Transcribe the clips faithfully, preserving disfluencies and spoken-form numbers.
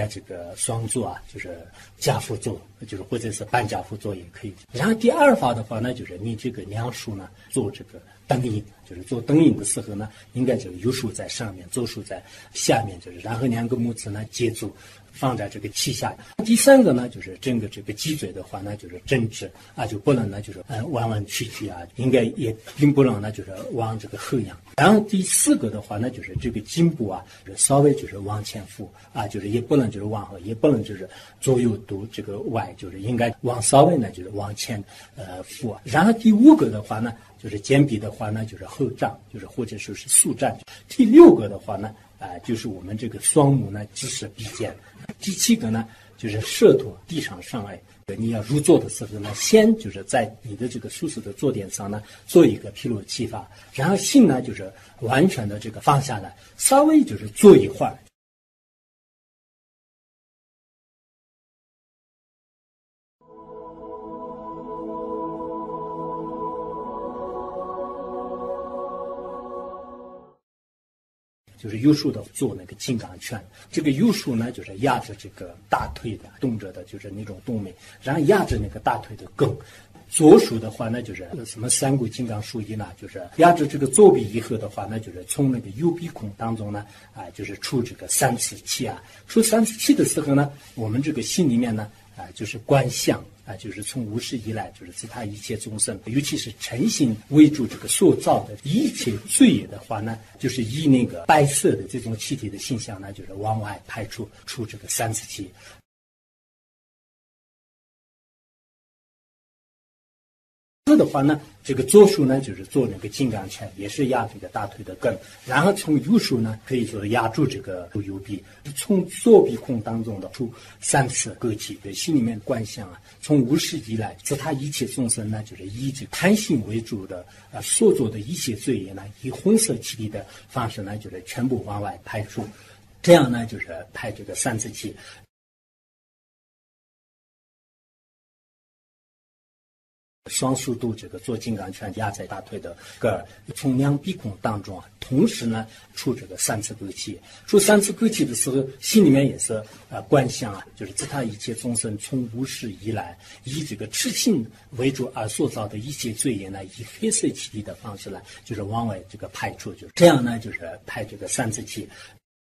该这个双坐啊，就是家父坐，就是或者是半家父坐也可以。然后第二法的话呢，就是你这个两手呢做这个灯影，就是做灯影的时候呢，应该这个右手在上面，左手在下面，就是然后两个拇指呢接住。放在这个膝下。第三个呢，就是整个这个脊椎的话呢，就是正直啊，就不能呢就是呃弯弯曲曲啊，应该也并不能呢就是往这个后仰。然后第四个的话呢，就是这个颈部啊，就是稍微就是往前俯啊，就是也不能就是往后，也不能就是左右都这个歪，就是应该往稍微呢就是往前呃俯。然后第五个的话呢，就是肩臂的话呢，就是后胀，就是或者说是速站。第六个的话呢。啊、呃，就是我们这个双目呢，直视鼻尖。第七个呢，就是舌头地上上来。你要入座的时候呢，先就是在你的这个舒适的坐垫上呢，做一个披露气法，然后心呢就是完全的这个放下来，稍微就是坐一会儿。就是右手的做那个金刚拳，这个右手呢就是压着这个大腿的动着的，就是那种动脉，然后压着那个大腿的根。左手的话呢，就是什么三股金刚术一呢，就是压着这个左臂以后的话呢，就是从那个右鼻孔当中呢，啊、呃，就是出这个三次气啊。出三次气的时候呢，我们这个心里面呢，啊、呃，就是观想。啊，就是从无始以来，就是其他一切众生，尤其是诚心为主这个塑造的一切罪业的话呢，就是以那个白色的这种气体的形象呢，就是往外排出出这个三次气。的话呢，这个左手呢就是做那个金刚拳，也是压这个大腿的根，然后从右手呢可以说压住这个右臂，从左鼻孔当中的出三次割气，对心里面观想啊，从无始以来，自他一切众生呢，就是以这个贪心为主的啊、呃、所做的一切罪业呢，以红色气体的方式呢，就是全部往外排出，这样呢就是排这个三次气。双手都这个做金刚拳压在大腿的根儿，从两鼻孔当中啊，同时呢出这个三次割气。出三次割气的时候，心里面也是呃观想啊，就是自他一切众生从无始以来，以这个痴心为主而塑造的一切罪业呢，以黑色气体的方式呢，就是往外这个排出，就是这样呢，就是排这个三次气。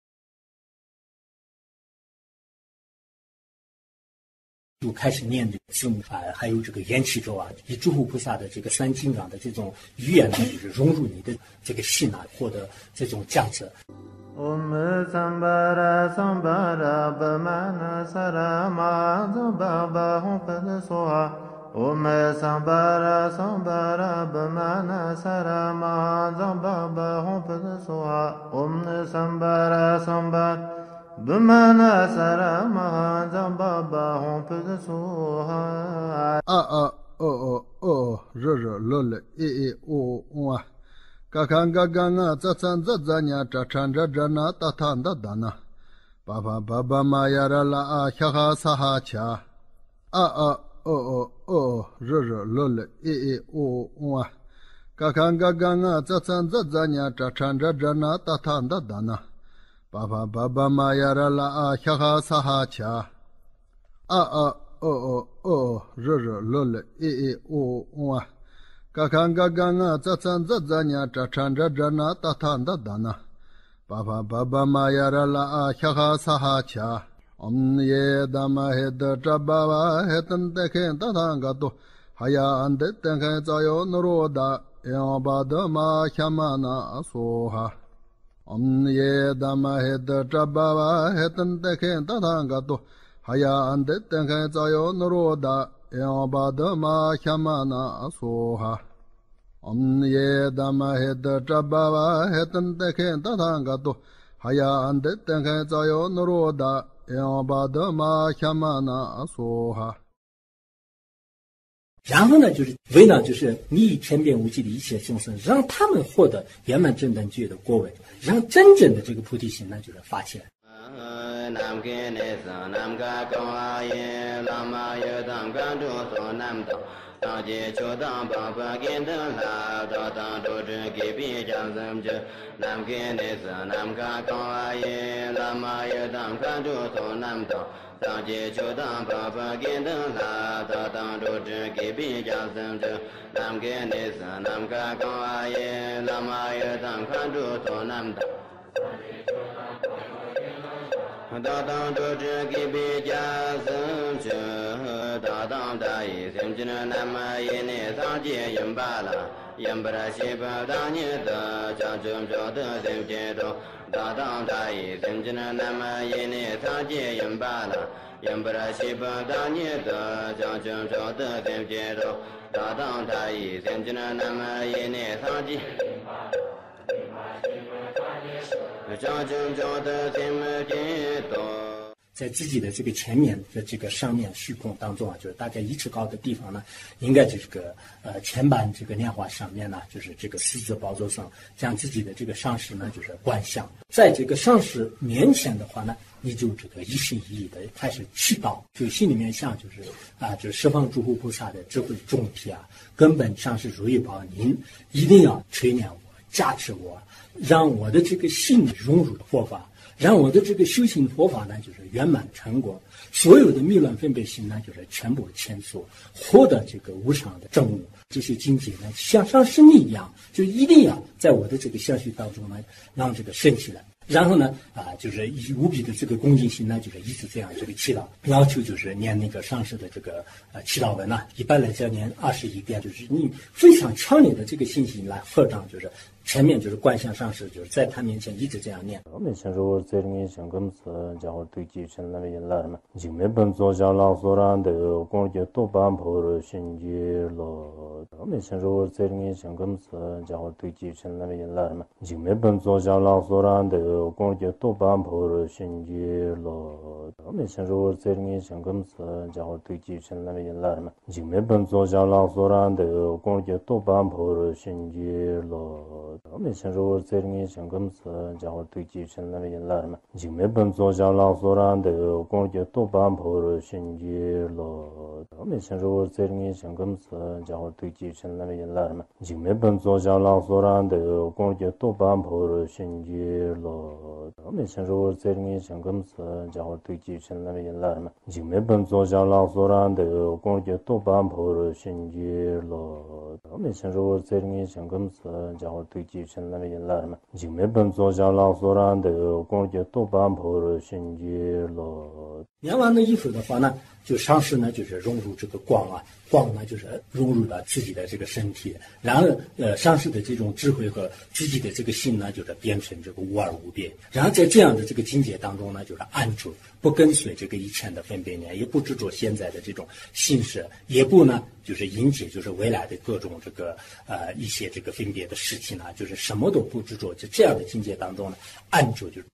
就开始念这个字母啊，还有这个缘起咒啊，以诸佛菩萨的这个三金刚的这种语言呢，就是融入你的这个心啊，获得这种价值。Om Sambara Sambara Bhamana Sarama Zambaba Hum Pada Soha Om Sambara Sambara Bhamana Sarama Zambaba Hum Pada Soha Om Sambara Sambara Bhamana Sarama Zambaba Hum Pada Soha A A O O O R R L L E E O O Kakanga ganga zatsan zatzanya chachan jajana tatanda dana. Baba baba mayara la a kyaha saha cha. A a o o o r r l l e e o o. Kakanga ganga zatsan zatzanya chachan jajana tatanda dana. Baba baba mayara la a kyaha saha cha. A a o o o r r l l e e o o. Kakanga ganga zatsan zatzanya chachan jajana tatanda dana. Baba baba mayara la a kyaha saha cha. Om ye dama heda jababa hetan teken tatanga to. Haya ande tenken zayo nuroda. Eobada ma kyamana soha. Om ye dama heda jababa hetan teken tatanga to. Haya ande tenken zayo nuroda. Eobada ma kyamana soha. Om ye dama heda jababa hetan teken tatanga to. Haya ande tenken zayo nuroda. Eobada ma kyamana soha。然后呢，就是为了就是你以天变无际的一切众生，让他们获得圆满正等觉的果位，让真正的这个菩提心呢，就是发起来。 nam ke ne sa nam ka ka ye la ma ye dam ka do so nam do ta je cho dam ba ba gen da la da da do de ke bi jang sam je nam ke ne sa nam ka ka ye la ma ye dam ka do so nam do ta je cho dam ba ba gen da la da da do de ke bi jang sam je nam ke ne sa nam ka ka ye la ma ye dam ka do so nam do da da do je ke bi jang sam je da da da yi sim je nam ye ne sa je yin ba la yin ba ra shi ba da ni da ja jum jo de sim je do da da da yi sim je nam ye ne sa je yin ba la yin ba ra shi ba da ni da ja jum jo de sim je do da da da yi sim je nam ye ne sa je ja jum jo de sim je do 在自己的这个前面的这个上面虚空当中啊，就是大概一尺高的地方呢，应该这个呃前板这个莲花上面呢，就是这个四字宝座上，将自己的这个上师呢就是观想，在这个上师面前的话呢，你就这个一心一意的开始祈祷，就心里面想就是啊，就是十方诸佛菩萨的智慧众体啊，根本上师如意宝，您一定要垂念我，加持我，让我的这个心融入佛法。让我的这个修行佛法呢，就是圆满成果，所有的迷乱分别心呢，就是全部迁出，获得这个无上的正悟。这些境界呢，像上师你一样，就一定要在我的这个相续当中呢，让这个升起来。然后呢，啊，就是以无比的这个恭敬心呢，就是一直这样这个祈祷，要求就是念那个上师的这个呃祈祷文呢、啊，一般来讲念二十一遍，就是你非常强烈的这个信心来合掌，就是前面就是观想上师，就是在他面前一直这样念。 我们先说这里想跟此家伙对继承那边来嘛，就没本做下老所然的工作多半破了心结了。我们先说这里想跟此家伙对继承那边来嘛，就没本做下老所然的工作多半破了心结了。我们先说这里想跟此家伙对继承那边来嘛，就没本做下老所然的工作多半破了心结了。我们先说这里想跟此家伙对继承那边来嘛，就没本做下老所然的工作多半破了心结了。我们先说这里想跟此家伙对继承那边来嘛，就没本做下老所然的工作多半破了心结了。我们先说这里想跟此家伙对继承那边来嘛，就没本做下老所然的工作多半破了心结了。我们先说这里想跟此家伙对继承那边来嘛，就没本做下老所然的工作多半破了心结了。 念完了以后的话呢，就上师呢就是融入这个光啊，光呢就是融入了自己的这个身体，然后呃上师的这种智慧和自己的这个心呢，就是变成这个无二无别。然后在这样的这个境界当中呢，就是安住，不跟随这个以前的分别念，也不执着现在的这种形式，也不呢就是迎接就是未来的各种这个呃一些这个分别的事情呢，就是什么都不执着，就这样的境界当中呢，安住就是。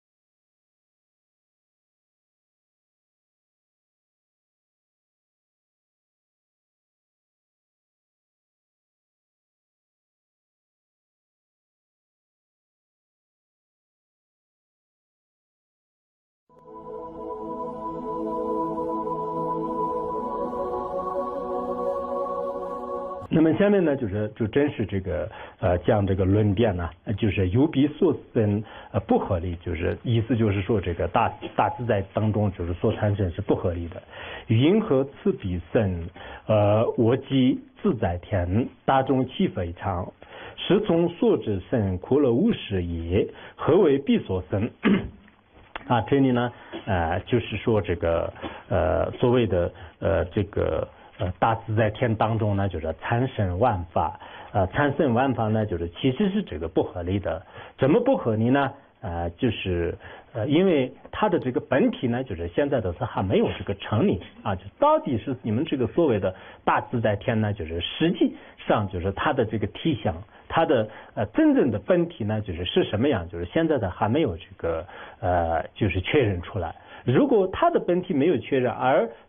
那么下面呢，就是就真是这个呃讲这个论辩呢，就是有比所生呃不合理，就是意思就是说这个大大自在当中就是所产生是不合理的。云何此比生？呃，我即自在天，大众其非常，是从所知生，苦乐无始也。何为比所生？啊，这里呢，呃，就是说这个呃所谓的呃这个。呃，大自在天当中呢，就是产生万法，呃，产生万法呢，就是其实是这个不合理的。怎么不合理呢？呃，就是呃，因为它的这个本体呢，就是现在的是还没有这个成立啊，就到底是你们这个所谓的大自在天呢，就是实际上就是它的这个体相，它的呃真正的本体呢，就是是什么样，就是现在的还没有这个呃，就是确认出来。如果它的本体没有确认，而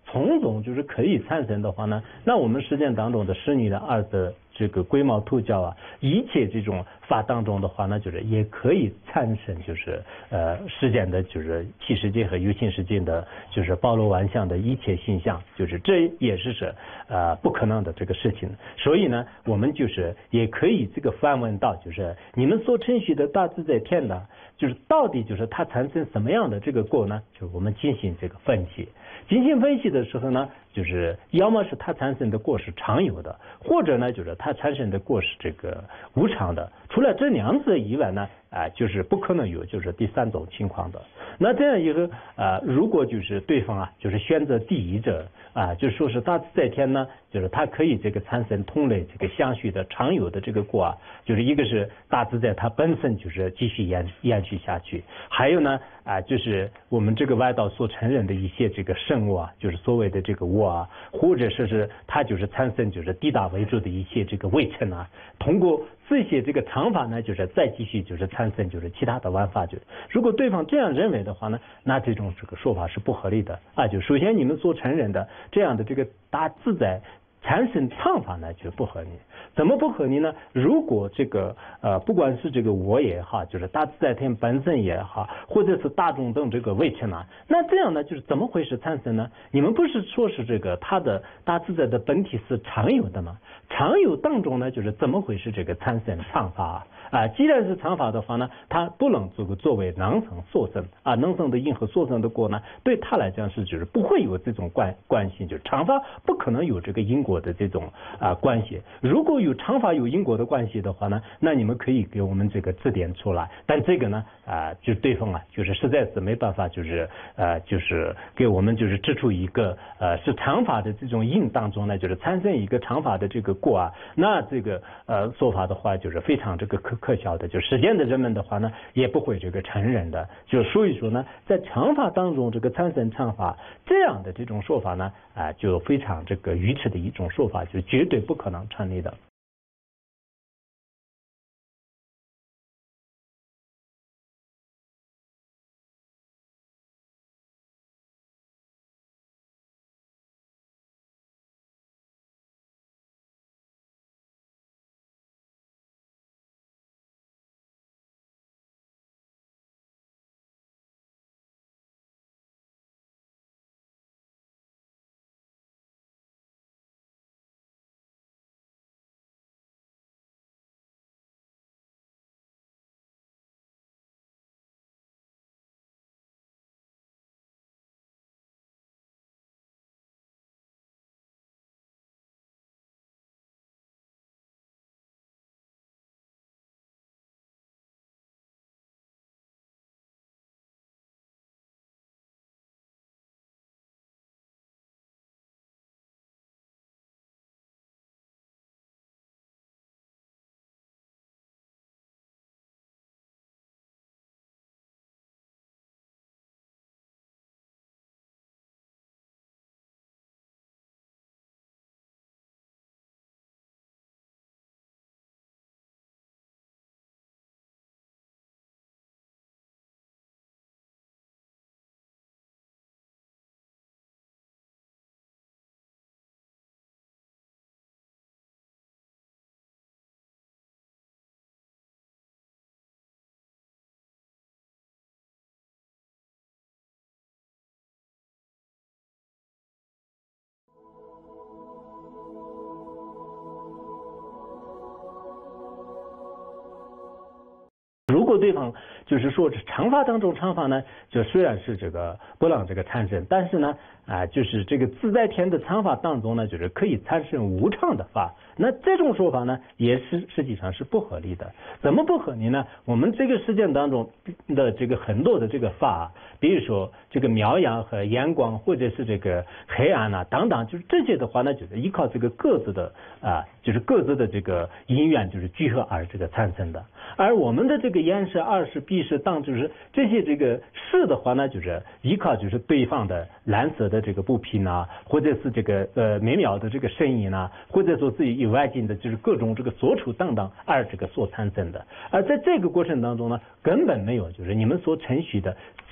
从中就是可以产生的话呢，那我们实践当中的使女的二的这个龟毛兔教啊，一切这种法当中的话呢，就是也可以产生就是呃实践的就是气世界和有情世界的就是包罗万象的一切现象，就是这也是是呃不可能的这个事情。所以呢，我们就是也可以这个反问到，就是你们所承许的大自在天呢，就是到底就是它产生什么样的这个果呢？就是我们进行这个分析。进行分析的时候呢，就是要么是它产生的果是常有的，或者呢就是它产生的果是这个无常的。除了这两者以外呢，啊、呃，就是不可能有就是第三种情况的。那这样一个啊、呃，如果就是对方啊，就是选择第一者啊、呃，就说是大自在天呢，就是它可以这个产生同类这个相续的常有的这个果啊，就是一个是大自在它本身就是继续延延续下去，还有呢啊、呃，就是我们这个外道所承认的一些这个圣物啊，就是所谓的这个我啊，或者说是它就是产生就是地大为主的一些这个位称啊，通过这些这个常法呢，就是再继续就是产生就是其他的玩法。就如果对方这样认为的话呢，那这种这个说法是不合理的啊。就首先你们所承认的这样的这个大自在产生常法呢就不合理。怎么不合理呢？如果这个呃不管是这个我也好，就是大自在天本身也好，或者是大众等这个位称啊，那这样呢就是怎么回事产生呢？你们不是说是这个它的大自在的本体是常有的吗？常有当中呢就是怎么回事这个产生常法啊？啊，既然是常法的话呢，它不能这个作为能生所生啊，能生的因和所生的果呢，对他来讲是就是不会有这种关关系，就是常法不可能有这个因果的这种啊关系。如果有常法有因果的关系的话呢，那你们可以给我们这个指点出来。但这个呢啊，就对方啊，就是实在是没办法，就是呃，就是给我们就是指出一个呃是常法的这种因当中呢，就是产生一个常法的这个果啊，那这个呃说法的话就是非常这个可可笑的，就实践的人们的话呢，也不会这个承认的。就所以说呢，在常法当中这个产生常法这样的这种说法呢，啊、呃，就非常这个愚痴的一种说法，就绝对不可能成立的。如果对方就是说常法当中常法呢，就虽然是这个不让这个产生，但是呢啊、呃，就是这个自在天的常法当中呢，就是可以产生无常的法。那这种说法呢，也是实际上是不合理的。怎么不合理呢？我们这个实践当中的这个很多的这个法，比如说这个苗阳和阳光，或者是这个黑暗啊等等，就是这些的话呢，就是依靠这个各自的啊、呃，就是各自的这个因缘就是聚合而这个产生的。而我们的这个眼识、耳识、鼻识当就是这些这个识的话呢，就是依靠就是对方的蓝色的这个物品啊，或者是这个呃美妙的这个声音啊，或者说自己以外境的就是各种这个所处等等而这个所产生的。而在这个过程当中呢，根本没有就是你们所承许的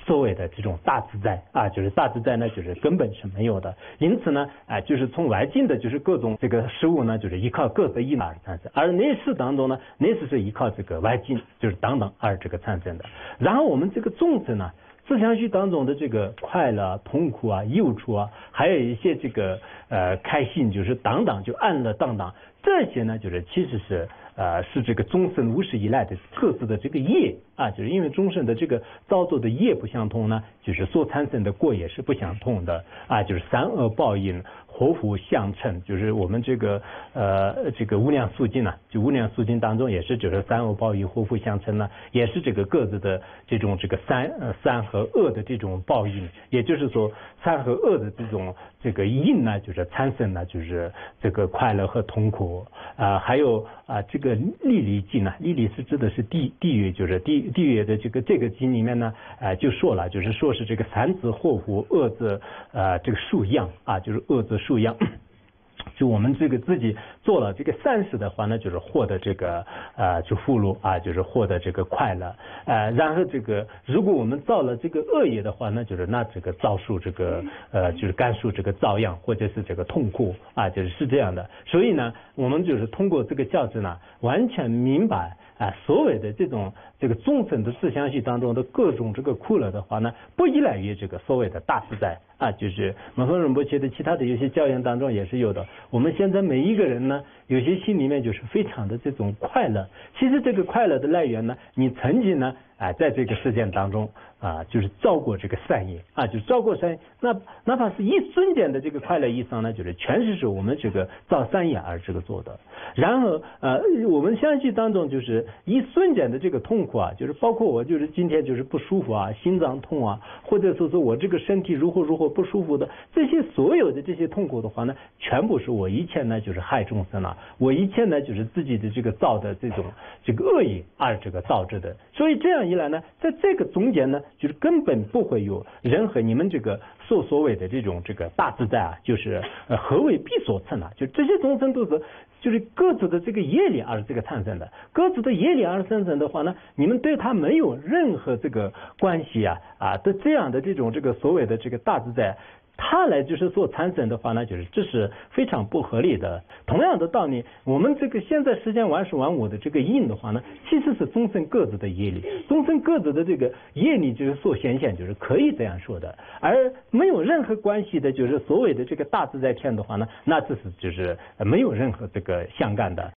所谓的这种大自在啊，就是大自在呢，就是根本是没有的。因此呢，啊，就是从外境的，就是各种这个事物呢，就是依靠各自因而产生；而内饰当中呢，内饰是依靠这个外境，就是等等而这个产生的。然后我们这个众生呢，思想序当中的这个快乐、痛苦啊、忧处啊，还有一些这个呃开心，就是等等，就安乐等等，这些呢，就是其实是。呃，是这个终生无始以来的各自的这个业啊，就是因为终生的这个造作的业不相同呢，就是所产生的果也是不相同的啊，就是三恶报应祸福相称，就是我们这个呃这个无量寿经呢，就无量寿经当中也是就是三恶报应祸福相称呢，也是这个各自的这种这个三呃善和恶的这种报应，也就是说善和恶的这种这个因呢，就是产生呢就是这个快乐和痛苦啊、呃，还有啊、呃、这个历历经呢，历历是指的是地地狱，就是地地狱的这个这个经里面呢，呃就说了，就是说是这个三字祸福，恶字呃这个数样啊，就是恶字数样。就我们这个自己做了这个善事的话呢，就是获得这个呃就福禄啊，就是获得这个快乐。呃，然后这个如果我们造了这个恶业的话呢，就是那这个遭受这个呃就是感受这个遭殃或者是这个痛苦啊，就是是这样的。所以呢，我们就是通过这个教制呢，完全明白啊、呃、所谓的这种这个众生的思想系当中的各种这个苦乐的话呢，不依赖于这个所谓的大自在啊，就是摩诃仁波切的其他的有些教言当中也是有的。我们现在每一个人呢，有些心里面就是非常的这种快乐。其实这个快乐的来源呢，你曾经呢，啊、呃，在这个事件当中啊、呃，就是造过这个善业啊，就造过善业。那哪怕是一瞬间的这个快乐以上呢，就是全是是我们这个造善业而这个做的。然后呃，我们相续当中就是一瞬间的这个痛苦啊，就是包括我就是今天就是不舒服啊，心脏痛啊，或者说是我这个身体如何如何不舒服的，这些所有的这些痛苦的话呢，全部是我以前呢就是害众生啊，我以前呢就是自己的这个造的这种这个恶业而这个导致的。所以这样一来呢，在这个中间呢，就是根本不会有任何你们这个所所谓的这种这个大自在啊，就是呃何为必所成啊，就这些众生都是。就是各自的这个业力而这个产生的，各自的业力而产生的话呢，你们对他没有任何这个关系啊啊的这样的这种这个所谓的这个大自在，它来就是所产生的话呢，就是这是非常不合理的。同样的道理，我们这个现在世间万事万物的这个因的话呢，其实是众生各自的业力，众生各自的这个业力就是所显现，就是可以这样说的。而没有任何关系的，就是所谓的这个大自在天的话呢，那这是就是没有任何这个相干的。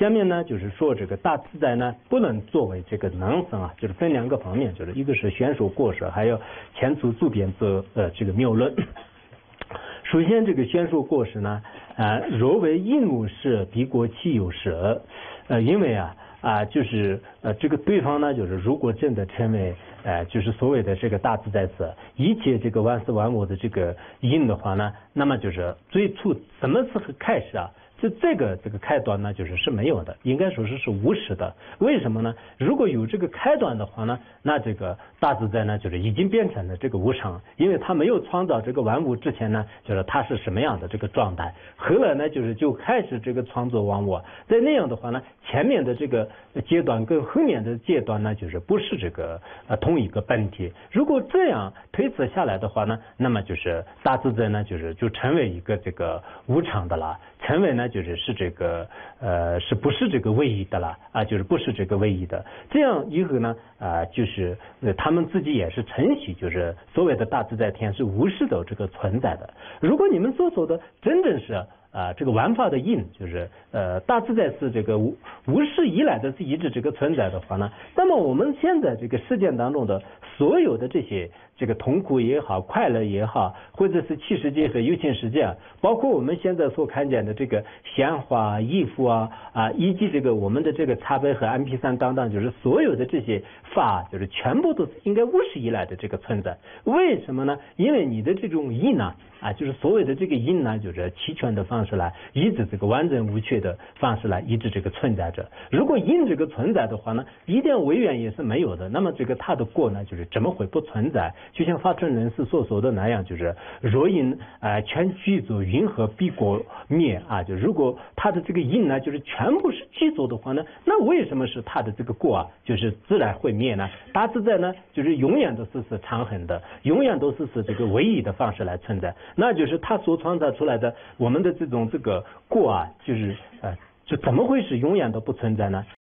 下面呢就是说这个大自在呢不能作为这个能生啊，就是分两个方面，就是一个是玄说过失，还有前出自辩则呃这个谬论。首先这个宣说过失呢，啊、呃，若为应无事，必国其有事，呃，因为啊啊、呃、就是呃这个对方呢，就是如果真的成为呃就是所谓的这个大自在者，一切这个万事万物的这个因的话呢，那么就是最初什么时候开始啊？就这个这个开端呢，就是是没有的，应该说是是无始的。为什么呢？如果有这个开端的话呢，那这个大自在呢，就是已经变成了这个无常，因为它没有创造这个万物之前呢，就是它是什么样的这个状态，后来呢，就是就开始这个创作万物。在那样的话呢，前面的这个阶段跟后面的阶段呢，就是不是这个呃同一个本体。如果这样推测下来的话呢，那么就是大自在呢，就是就成为一个这个无常的了，成为呢。就是是这个呃是不是这个唯一的了啊？就是不是这个唯一的。这样以后呢啊、呃，就是呃他们自己也是承许，就是所谓的大自在天是无始的这个存在的。如果你们所说的真正是啊、呃、这个万法的因，就是呃大自在是这个无无始以来的是一直这个存在的话呢，那么我们现在这个事件当中的所有的这些这个痛苦也好，快乐也好，或者是气世界和有情世界，包括我们现在所看见的这个显化、依附啊啊，以及这个我们的这个茶杯和 M P 三 等等，就是所有的这些法，就是全部都是应该无始以来的这个存在。为什么呢？因为你的这种因呢啊，就是所谓的这个因呢，就是齐全的方式来，一直这个完整无缺的方式来，一直这个存在着。如果因这个存在的话呢，一点违缘也是没有的。那么这个它的果呢，就是怎么会不存在？就像法春人士所说的那样，就是若因啊、呃、全具足云何必果灭啊？就如果它的这个因呢，就是全部是具足的话呢，那为什么是它的这个果啊，就是自然会灭呢？大自在呢，就是永远都是是长恒的，永远都是是这个唯一的方式来存在，那就是它所创造出来的我们的这种这个果啊，就是呃，就怎么会是永远都不存在呢？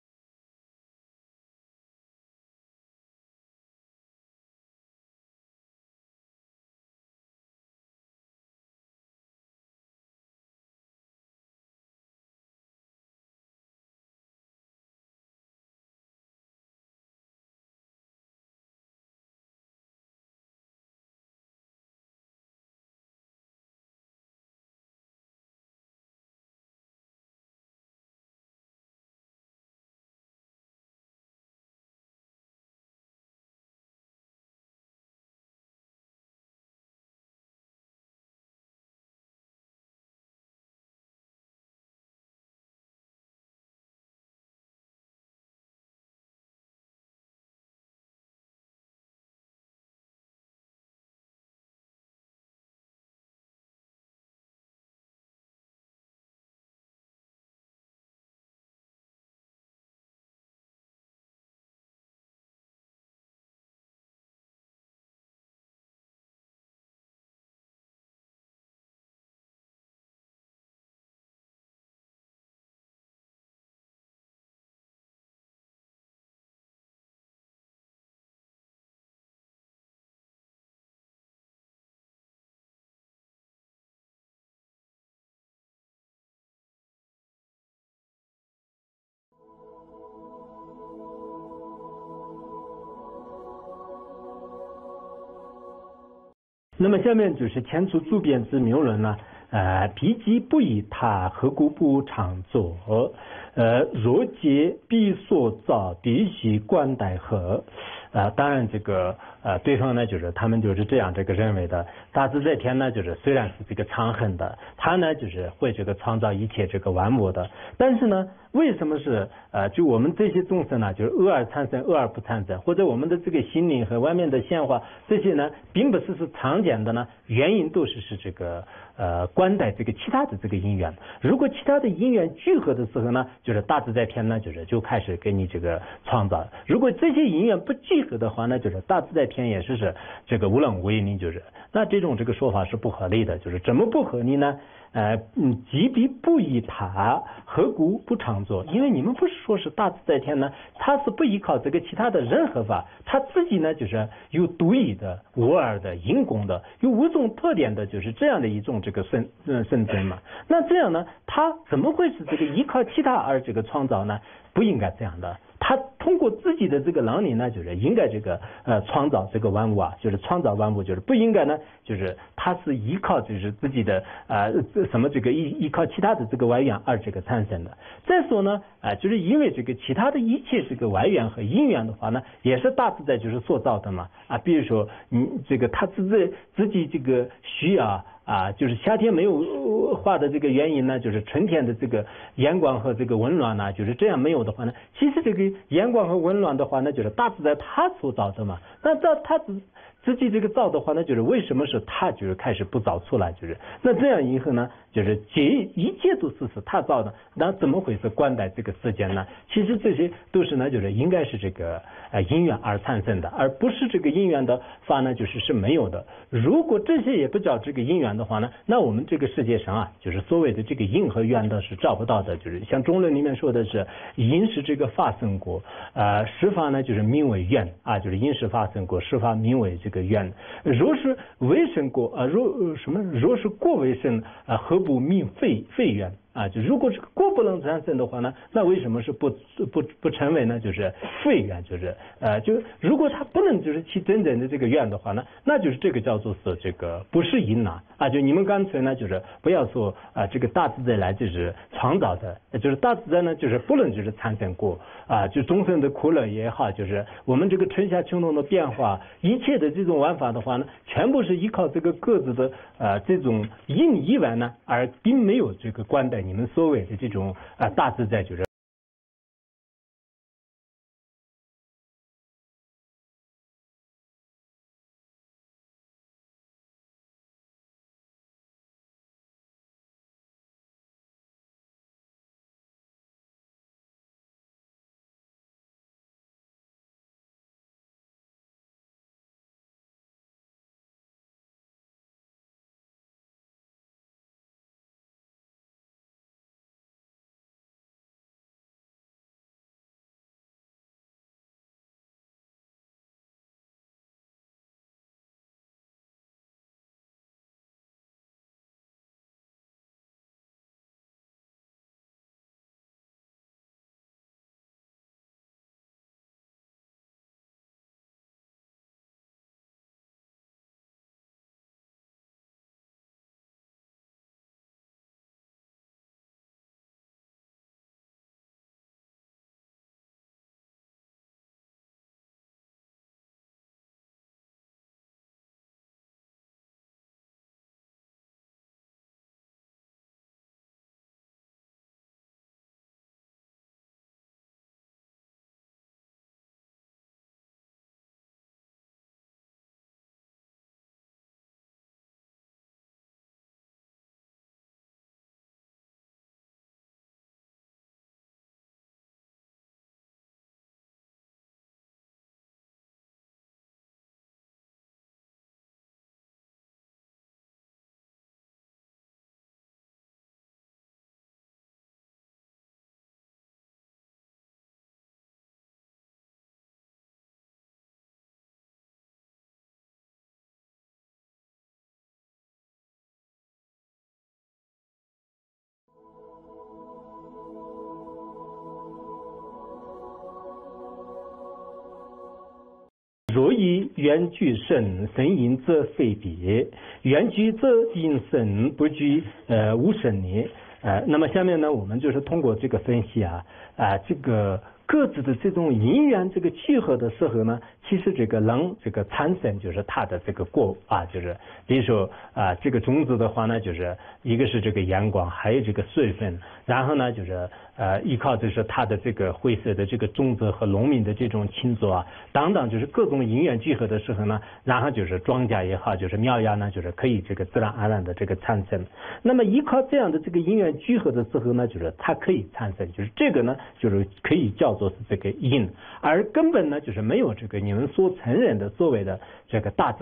那么下面就是前出自辩之谬论呢，呃，必即不以他何故不常作？呃，若皆必所造，必须观待何？呃，当然这个呃，对方呢就是他们就是这样这个认为的。大自在天呢，就是虽然是这个长恒的，它呢就是会这个创造一切这个万物的，但是呢，为什么是呃，就我们这些众生呢，就是偶尔产生，偶尔不产生，或者我们的这个心灵和外面的显化这些呢，并不是是常见的呢？原因都是是这个呃，观待这个其他的这个因缘。如果其他的因缘聚合的时候呢，就是大自在天呢，就是就开始给你这个创造。如果这些因缘不聚合的话呢，就是大自在天也是是这个无能为力，就是那这种这个说法是不合理的。就是怎么不合理呢？ 呃嗯，即彼不依他，何故不常作？因为你们不是说是大自在天呢，他是不依靠这个其他的任何法，他自己呢就是有独一的、无二的、因功的，有五种特点的，就是这样的一种这个圣嗯圣真嘛。那这样呢，他怎么会是这个依靠其他而这个创造呢？不应该这样的。他通过自己的这个能力呢，就是应该这个呃创造这个万物啊，就是创造万物，就是不应该呢，就是他是依靠就是自己的呃什么这个依依靠其他的这个外缘而这个产生的。再说呢，啊、呃，就是因为这个其他的一切这个外缘和因缘的话呢，也是大自在就是塑造的嘛啊，比如说你这个他自己自己这个需要。啊，就是夏天没有化的这个原因呢，就是春天的这个阳光和这个温暖呢，就是这样没有的话呢，其实这个阳光和温暖的话呢，就是大自在它所造的嘛。那这它自自己这个造的话呢，就是为什么是它就是开始不造出来，就是那这样以后呢，就是这一切都是是它造的，那怎么会是关在这个世间呢？其实这些都是呢，就是应该是这个呃因缘而产生的，而不是这个因缘的法呢，就是是没有的。如果这些也不叫这个因缘的话呢，那我们这个世界上啊，就是所谓的这个因和缘的是找不到的，就是像中论里面说的是因是这个发生过，呃，实法呢就是名为缘啊，就是因是发生过，实法名为这个缘。若是未生过啊，若什么若是过未生啊，何不名非非缘？啊，就如果这个果不能产生的话呢，那为什么是不不不成为呢？就是非缘，就是呃，就如果它不能就是起真正的这个缘的话呢，那就是这个叫做是这个不是因呐啊，就你们干脆呢就是不要说啊，这个大自在来就是创造的，就是大自在呢就是不能就是产生过啊，就众生的苦乐也好，就是我们这个春夏秋冬的变化，一切的这种玩法的话呢，全部是依靠这个各自的呃这种因以外呢，而并没有这个关在你们所谓的这种啊大自在，就是若以缘具生，生因则非别；缘具则因生，不具呃无生也。呃，那么下面呢，我们就是通过这个分析啊啊、呃，这个各自的这种因缘这个聚合的时候呢，其实这个能这个产生就是它的这个果啊，就是比如说啊、呃，这个种子的话呢，就是一个是这个阳光，还有这个水分，然后呢就是呃依靠就是它的这个灰色的这个种子和农民的这种勤作啊等等，就是各种因缘聚合的时候呢，然后就是庄稼也好，就是苗芽呢，就是可以这个自然而然的这个产生。那么依靠这样的这个因缘聚合的时候呢，就是它可以产生，就是这个呢，就是可以叫做是这个因，而根本呢，就是没有这个你们所承认的所谓的这个大自在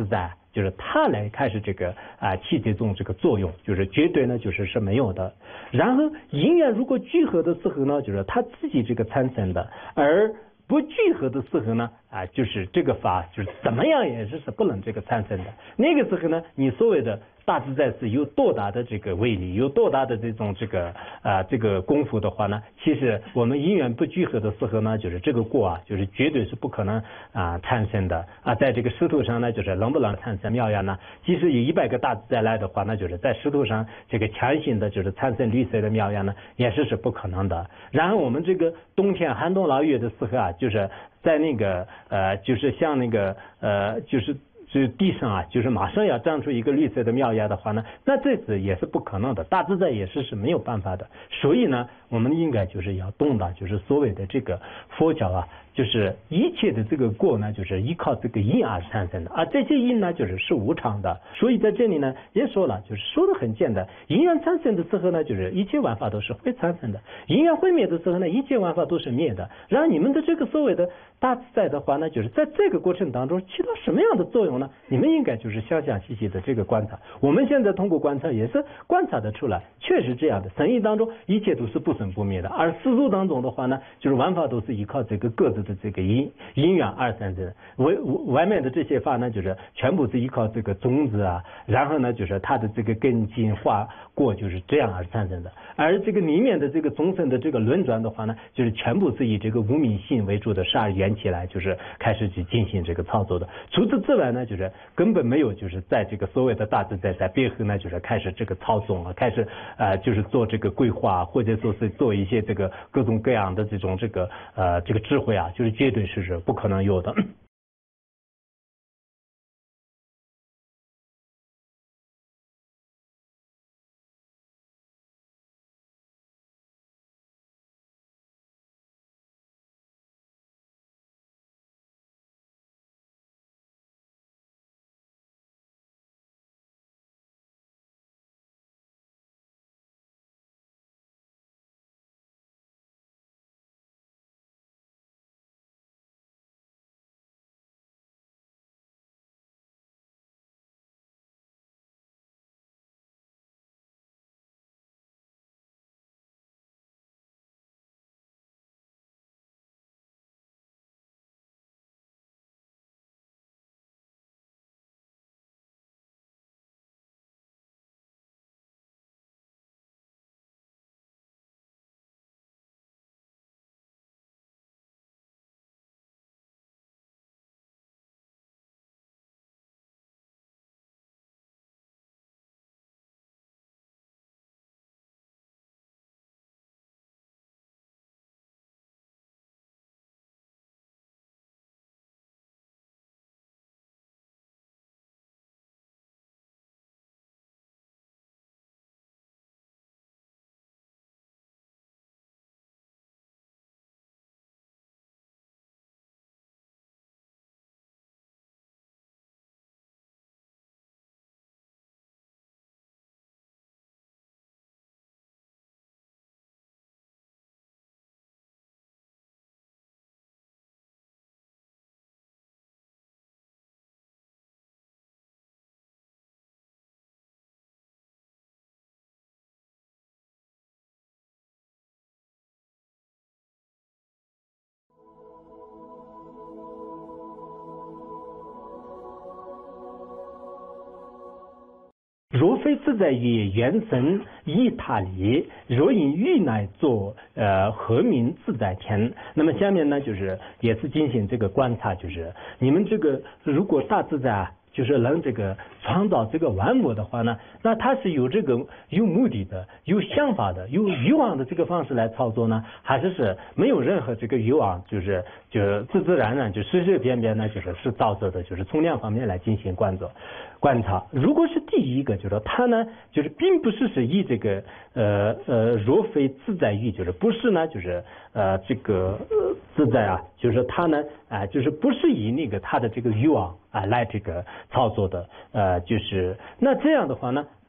就是它来开始这个啊起这种这个作用，就是绝对呢就是是没有的。然后因缘如果聚合的时候呢，就是它自己这个产生的，而不聚合的时候呢，啊，就是这个法就是怎么样也是是不能这个产生的。那个时候呢，你所谓的大自在是有多大的这个威力，有多大的这种这个啊这个功夫的话呢，其实我们因缘不聚合的时候呢，就是这个果啊，就是绝对是不可能啊产生的啊。在这个石头上呢，就是能不能产生妙呀呢？即使有一百个大自在来的话，那就是在石头上这个强行的，就是产生绿色的妙呀呢，也是是不可能的。然后我们这个冬天寒冬腊月的时候啊，就是在那个呃，就是像那个呃，就是。是地上啊，就是马上要长出一个绿色的苗芽的话呢，那这次也是不可能的，大自在也是是没有办法的。所以呢，我们应该就是要懂得，就是所谓的这个佛教啊，就是一切的这个果呢，就是依靠这个因而产生的，而这些因呢，就是是无常的。所以在这里呢，也说了，就是说的很简单，因缘产生的时候呢，就是一切万法都是会产生的；因缘毁灭的时候呢，一切万法都是灭的。然后你们的这个所谓的大自在的话呢，就是在这个过程当中起到什么样的作用？你们应该就是详详细细的这个观察，我们现在通过观察也是观察得出来，确实这样的。生意当中一切都是不生不灭的，而世俗当中的话呢，就是万法都是依靠这个各自的这个因因缘而产生。外外面的这些法呢，就是全部是依靠这个种子啊，然后呢，就是它的这个根茎化果就是这样而产生的。而这个里面的这个众生的这个轮转的话呢，就是全部是以这个无明心为主的十二缘起来，就是开始去进行这个操作的。除此之外呢，就是根本没有就是在这个所谓的大自在在背后呢，就是开始这个操纵啊，开始呃就是做这个规划，或者说是做一些这个各种各样的这种这个呃这个智慧啊，就是绝对是是不可能有的。若非自在于原生依他理，若因欲乃作呃何名自在天？那么下面呢，就是也是进行这个观察，就是你们这个如果大自在啊，就是能这个创造这个万物的话呢，那它是有这个有目的的、有想法的、有欲望的这个方式来操作呢，还是是没有任何这个欲望，就是就自自然然就随随便便呢，就是是造作的，就是从两方面来进行观察。观察，如果是第一个，就是它呢，就是并不是是以这个呃呃若非自在欲，就是不是呢，就是呃这个呃自在啊，就是它呢啊、呃，就是不是以那个它的这个欲望啊、呃、来这个操作的，呃，就是那这样的话呢。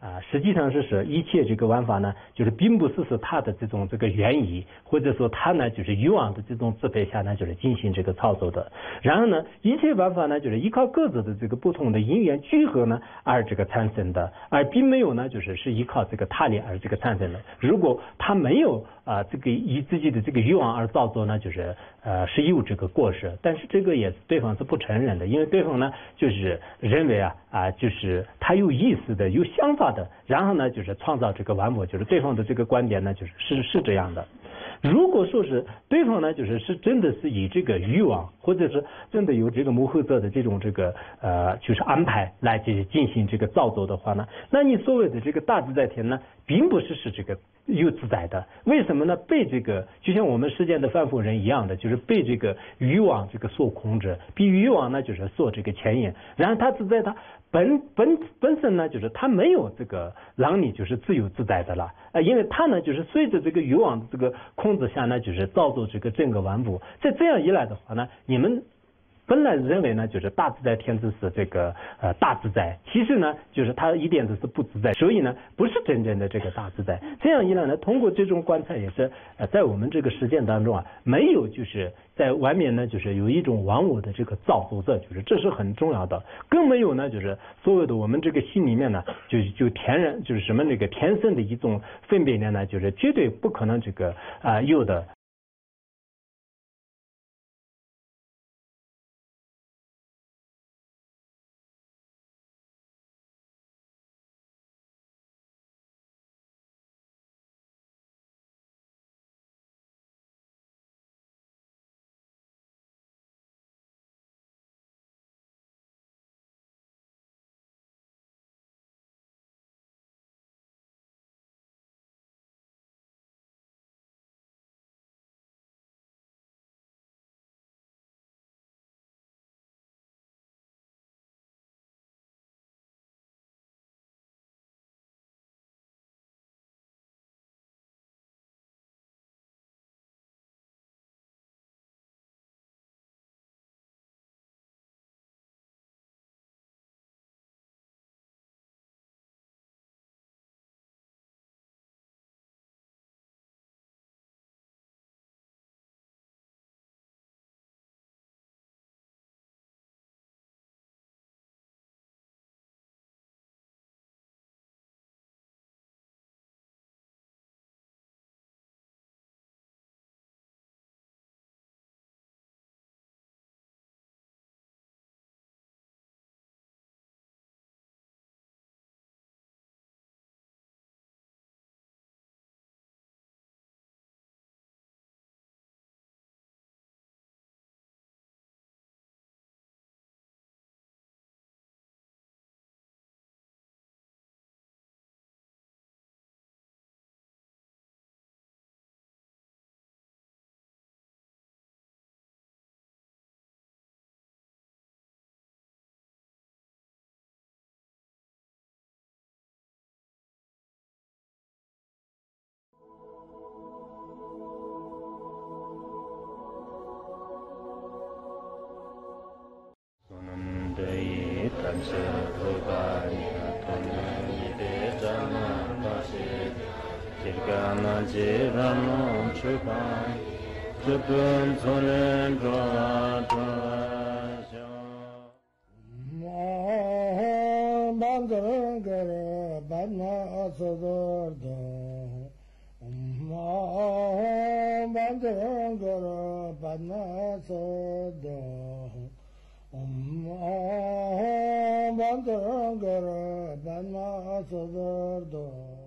啊、呃，实际上是是一切这个玩法呢，就是并不是是它的这种这个原意，或者说它呢就是欲望的这种支配下呢，就是进行这个操作的。然后呢，一切玩法呢就是依靠各自的这个不同的因缘聚合呢而这个产生的，而并没有呢就是是依靠这个他力而这个产生的。如果他没有啊、呃、这个以自己的这个欲望而造作呢，就是呃是有这个过失，但是这个也对方是不承认的，因为对方呢就是认为啊啊、呃、就是他有意识的有想法的，然后呢就是创造这个玩物，就是对方的这个观点呢就是是是这样的。如果说是对方呢，就是是真的是以这个欲望，或者是真的有这个幕后者的这种这个呃，就是安排来进进行这个造作的话呢，那你所谓的这个大自在天呢，并不是是这个有自在的。为什么呢？被这个就像我们世间的凡夫人一样的，就是被这个欲望这个所控制，被欲望呢就是所这个牵引，然后他自在他。本本本身呢，就是他没有这个让你就是自由自在的了，呃，因为他呢就是随着这个欲望的这个控制下呢，就是造作这个整个万物。在这样一来的话呢，你们本来认为呢，就是大自在天子是这个呃大自在，其实呢，就是它一点都是不自在，所以呢，不是真正的这个大自在。这样一来呢，通过这种观察也是呃在我们这个实践当中啊，没有就是在外面呢，就是有一种忘我的这个造作者，就是这是很重要的，更没有呢，就是所有的我们这个心里面呢，就就天然就是什么那个天生的一种分别念呢，就是绝对不可能这个啊、呃、有的。 Om Bangara Bana Sadar